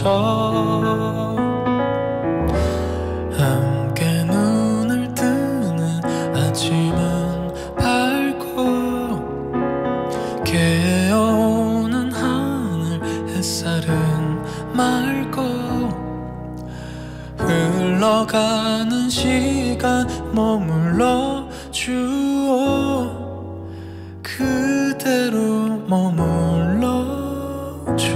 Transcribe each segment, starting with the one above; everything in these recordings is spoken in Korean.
멈춰 함께 눈을 뜨는 아침은 밝고 깨어오는 하늘 햇살은 맑고 흘러가는 시간 머물러 주오 그대로 머물러 줘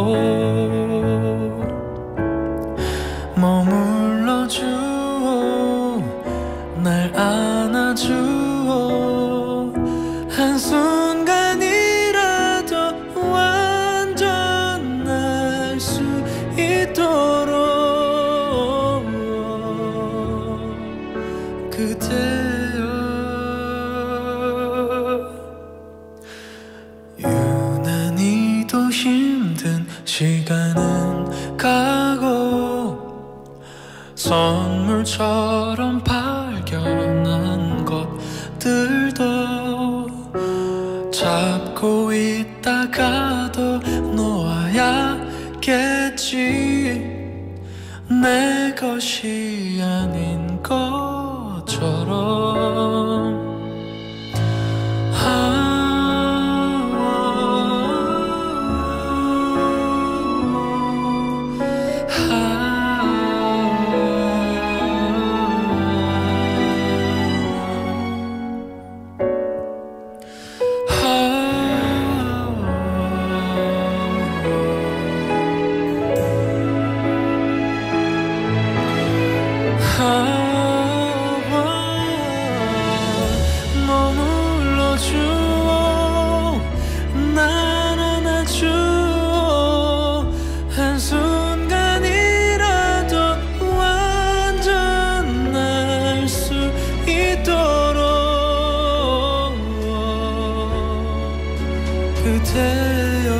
머물러 주오 날 안아주오 한순간이라도 완전 날 수 있도록 그대여 유난히도 힘든 시간은 가고 선물처럼 발견한 것들도 잡고 있다가도 놓아야겠지 내 것이 아닌 것처럼 머물러 주오 날 안아주오 한순간이라도 완전 날 수 있도록 그대여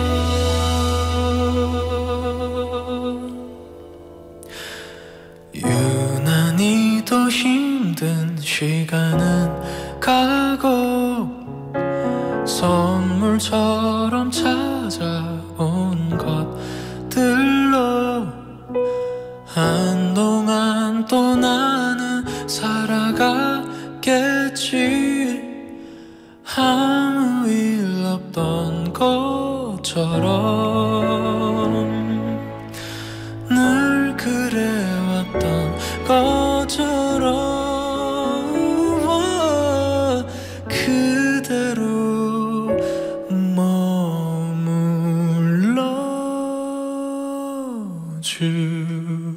유난히도 힘든 시간은 가고 선물처럼 찾아온 것들로 한동안 또 나는 살아가겠지 아무 일 없던 것처럼 늘 그래왔던 것처럼 그대로 머물러 주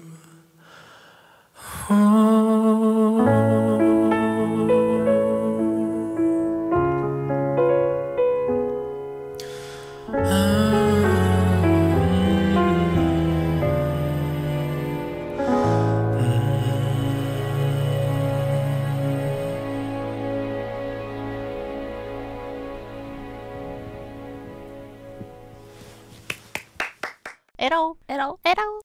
에러 에러 에러